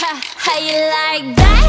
How you like that?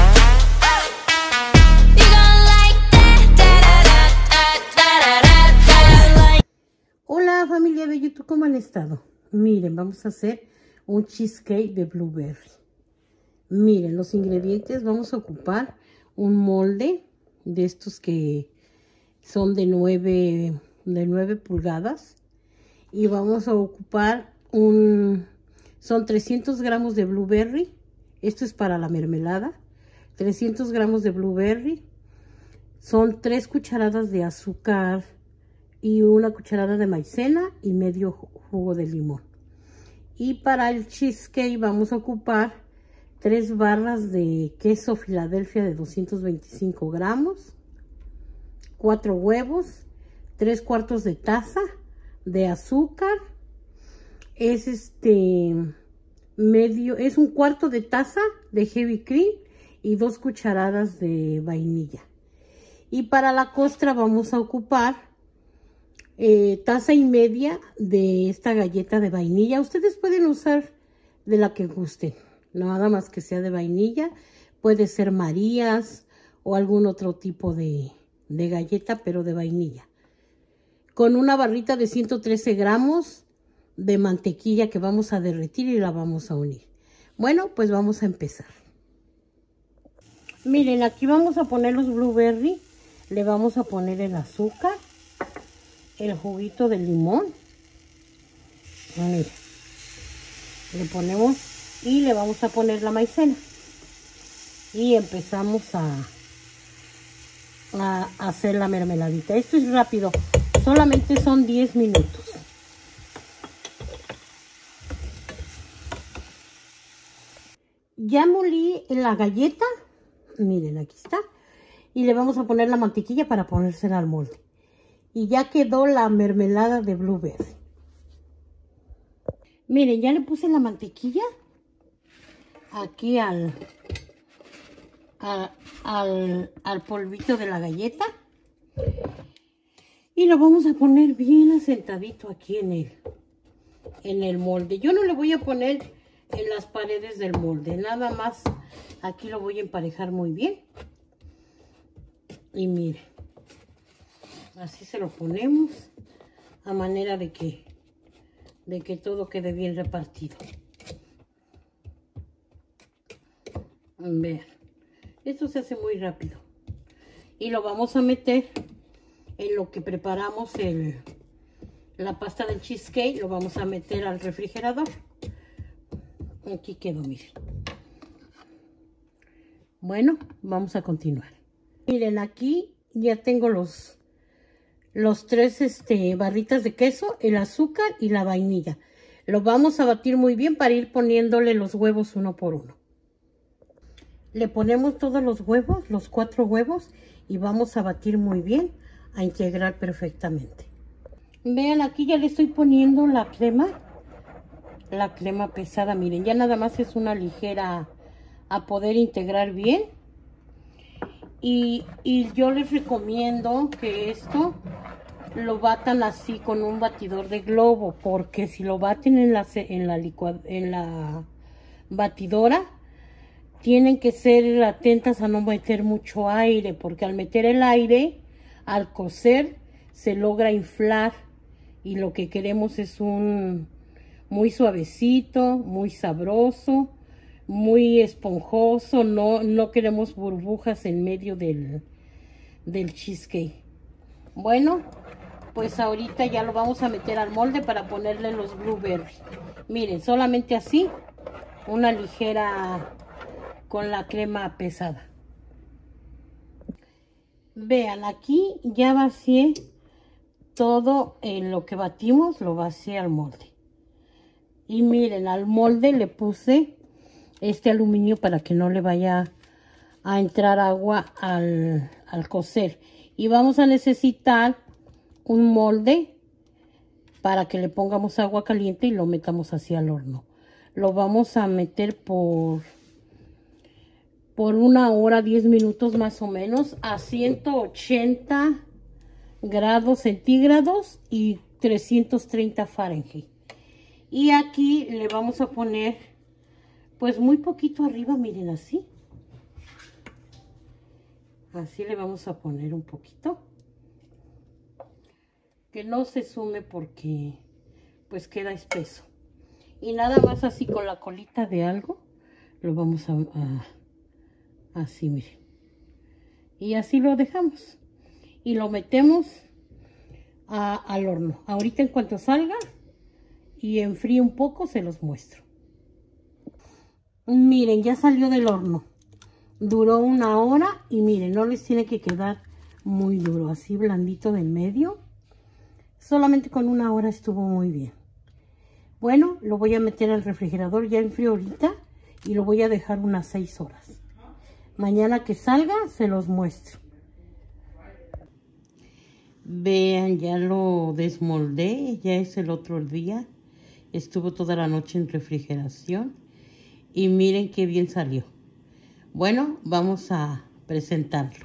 You gon' like that? Da, da, da, da, da, da, da, da. Hola familia de YouTube, ¿cómo han estado? Miren, vamos a hacer un cheesecake de blueberry. Miren los ingredientes. Vamos a ocupar un molde de estos que son de 9 pulgadas. Y vamos a ocupar son 300 gramos de blueberry. Esto es para la mermelada. 300 gramos de blueberry. Son 3 cucharadas de azúcar y una cucharada de maicena y medio jugo de limón. Y para el cheesecake vamos a ocupar 3 barras de queso Filadelfia de 225 gramos, 4 huevos, 3 cuartos de taza de azúcar, es un cuarto de taza de heavy cream y 2 cucharadas de vainilla. Y para la costra vamos a ocupar taza y media de esta galleta de vainilla. Ustedes pueden usar de la que gusten, nada más que sea de vainilla. Puede ser Marías o algún otro tipo de galleta, pero de vainilla. Con una barrita de 113 gramos de mantequilla que vamos a derretir y la vamos a unir. Bueno, pues vamos a empezar. Miren, aquí vamos a poner los blueberry. Le vamos a poner el azúcar, el juguito de limón. Miren, le ponemos y le vamos a poner la maicena. Y empezamos a hacer la mermeladita. Esto es rápido, solamente son 10 minutos. Ya molí la galleta, miren, aquí está. Y le vamos a poner la mantequilla para ponérsela al molde. Y ya quedó la mermelada de blueberry. Miren, ya le puse la mantequilla aquí al polvito de la galleta. Y lo vamos a poner bien asentadito aquí en el molde. Yo no le voy a poner en las paredes del molde, nada más aquí lo voy a emparejar muy bien. Y miren, así se lo ponemos a manera de que todo quede bien repartido. Vean, esto se hace muy rápido. Y lo vamos a meter en lo que preparamos la pasta del cheesecake. Lo vamos a meter al refrigerador. Aquí quedó, miren. Bueno, vamos a continuar. Miren, aquí ya tengo los 3 barritas de queso, el azúcar y la vainilla. Lo vamos a batir muy bien para ir poniéndole los huevos uno por uno. Le ponemos todos los huevos, los 4 huevos, y vamos a batir muy bien, a integrar perfectamente. Vean, aquí ya le estoy poniendo la crema pesada. Miren, ya nada más es una ligera a poder integrar bien. Y yo les recomiendo que esto lo batan así con un batidor de globo, porque si lo baten en la batidora, tienen que ser atentas a no meter mucho aire, porque al meter el aire, al cocer, se logra inflar, y lo que queremos es un muy suavecito, muy sabroso, muy esponjoso. No queremos burbujas en medio del cheesecake. Bueno, pues ahorita ya lo vamos a meter al molde para ponerle los blueberry. Miren, solamente así, una ligera con la crema pesada. Vean, aquí ya vacié todo lo que batimos, lo vacié al molde. Y miren, al molde le puse este aluminio para que no le vaya a entrar agua al cocer. Y vamos a necesitar un molde para que le pongamos agua caliente y lo metamos hacia el horno. Lo vamos a meter por 1 hora, 10 minutos más o menos, a 180 grados centígrados y 330 Fahrenheit. Y aquí le vamos a poner pues muy poquito arriba, miren, así. Así le vamos a poner un poquito. Que no se sume porque pues queda espeso. Y nada más así con la colita de algo, lo vamos así, miren. Y así lo dejamos. Y lo metemos al horno. Ahorita en cuanto salga y enfríe un poco, se los muestro. Miren, ya salió del horno. Duró 1 hora y miren, no les tiene que quedar muy duro, así blandito del medio. Solamente con 1 hora estuvo muy bien. Bueno, lo voy a meter al refrigerador, ya enfrió ahorita y lo voy a dejar unas 6 horas. Mañana que salga se los muestro. Vean, ya lo desmoldé, ya es el otro día. Estuvo toda la noche en refrigeración y miren qué bien salió. Bueno, vamos a presentarlo.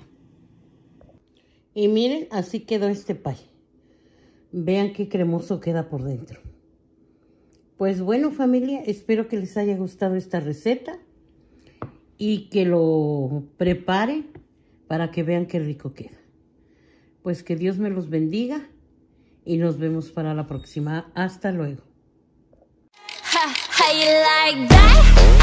Y miren, así quedó este pie. Vean qué cremoso queda por dentro. Pues bueno, familia, espero que les haya gustado esta receta y que lo preparen para que vean qué rico queda. Pues que Dios me los bendiga y nos vemos para la próxima. Hasta luego. How you like that?